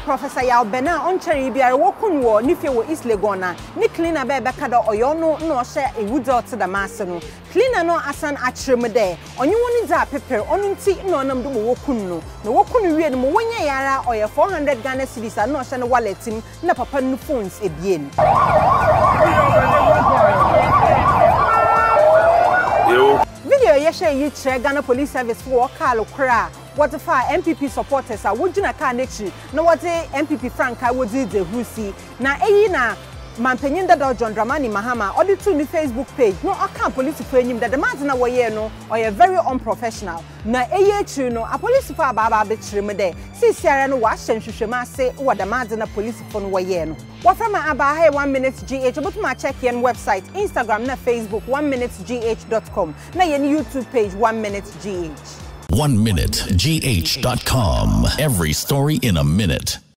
Professor Yaw Benneh on cherry biara wokun wo nife wo East Legona ni cleaner be kada oyono no hye ewudo to the mass no cleaner no asan akyerem de onye woni da pepper onu nti no nam do wokun no na wokun wie no wonye yara oye 400 Ghana cedis na hye no walletim na papa no phones ebien video yeshe yi kire Ghana Police Service for call kra what the far MPP supporters are wojina car nechi no what MPP Franka wodi de husi na eyi na mampanyin da John Dramani Mahama odi ni Facebook page no aka police for enyim da the man na woye no or very unprofessional na eyi echi no a police for aba be kire me de sisiare no wa hyenhwehwem ase wo da man na police for no woye no from aba hey 1 minute gh but ma check yen website Instagram na Facebook 1minutegh.com na yen YouTube page 1 minute gh 1minutegh.com. Every story in a minute.